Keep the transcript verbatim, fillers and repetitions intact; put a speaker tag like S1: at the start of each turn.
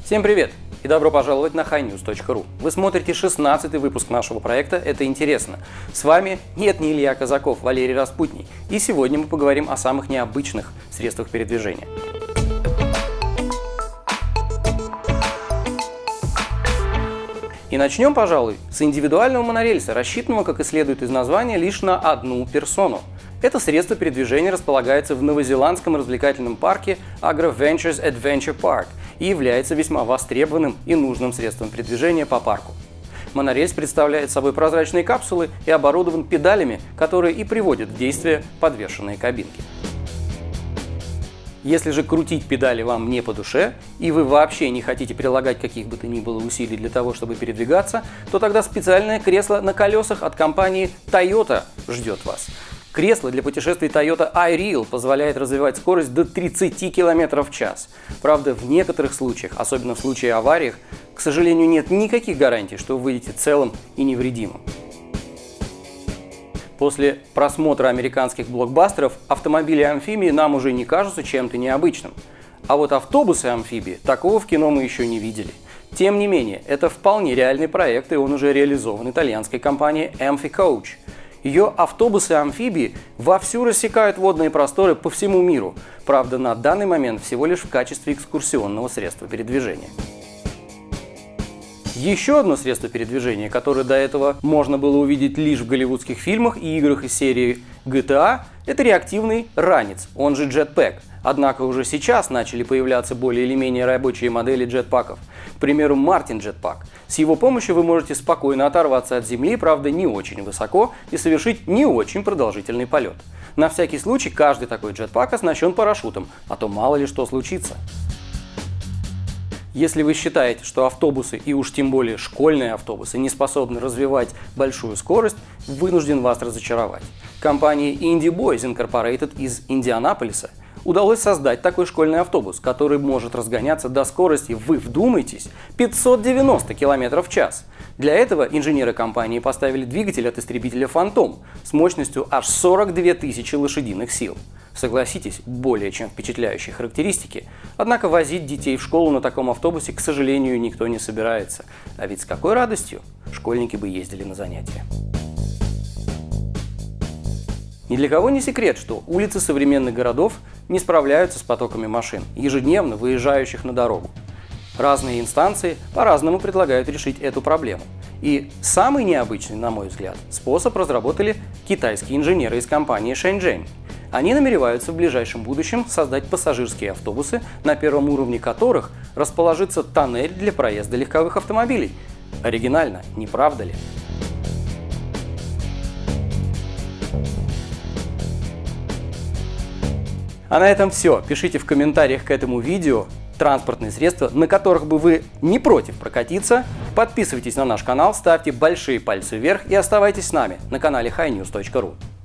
S1: Всем привет и добро пожаловать на хай ньюс точка ру. Вы смотрите шестнадцатый выпуск нашего проекта «Это интересно». С вами нет не Илья Казаков, Валерий Распутний. И сегодня мы поговорим о самых необычных средствах передвижения. И начнем, пожалуй, с индивидуального монорельса, рассчитанного, как и следует из названия, лишь на одну персону. Это средство передвижения располагается в новозеландском развлекательном парке Agro Ventures Adventure Park и является весьма востребованным и нужным средством передвижения по парку. Монорельс представляет собой прозрачные капсулы и оборудован педалями, которые и приводят в действие подвешенные кабинки. Если же крутить педали вам не по душе, и вы вообще не хотите прилагать каких бы то ни было усилий для того, чтобы передвигаться, то тогда специальное кресло на колесах от компании Toyota ждет вас. Кресло для путешествий Toyota iReal позволяет развивать скорость до тридцати километров в час. Правда, в некоторых случаях, особенно в случае авариях, к сожалению, нет никаких гарантий, что вы выйдете целым и невредимым. После просмотра американских блокбастеров автомобили-амфибии нам уже не кажутся чем-то необычным. А вот автобусы-амфибии такого в кино мы еще не видели. Тем не менее, это вполне реальный проект, и он уже реализован итальянской компанией AmfiCoach. Ее автобусы-амфибии вовсю рассекают водные просторы по всему миру, правда, на данный момент всего лишь в качестве экскурсионного средства передвижения. Еще одно средство передвижения, которое до этого можно было увидеть лишь в голливудских фильмах и играх из серии джи ти эй, это реактивный ранец, он же джетпэк. Однако уже сейчас начали появляться более или менее рабочие модели джетпаков. К примеру, Martin Jetpack. С его помощью вы можете спокойно оторваться от земли, правда не очень высоко, и совершить не очень продолжительный полет. На всякий случай каждый такой джетпак оснащен парашютом, а то мало ли что случится. Если вы считаете, что автобусы, и уж тем более школьные автобусы, не способны развивать большую скорость, вынужден вас разочаровать. Компании Indy Boys Incorporated из Индианаполиса удалось создать такой школьный автобус, который может разгоняться до скорости, вы вдумайтесь, пятьсот девяносто километров в час. Для этого инженеры компании поставили двигатель от истребителя Phantom с мощностью аж сорок две тысячи лошадиных сил. Согласитесь, более чем впечатляющие характеристики. Однако возить детей в школу на таком автобусе, к сожалению, никто не собирается. А ведь с какой радостью школьники бы ездили на занятия. Ни для кого не секрет, что улицы современных городов не справляются с потоками машин, ежедневно выезжающих на дорогу. Разные инстанции по-разному предлагают решить эту проблему. И самый необычный, на мой взгляд, способ разработали китайские инженеры из компании Shenzhen. Они намереваются в ближайшем будущем создать пассажирские автобусы, на первом уровне которых расположится тоннель для проезда легковых автомобилей. Оригинально, не правда ли? А на этом все. Пишите в комментариях к этому видео транспортные средства, на которых бы вы не против прокатиться. Подписывайтесь на наш канал, ставьте большие пальцы вверх и оставайтесь с нами на канале хай ньюс точка ру.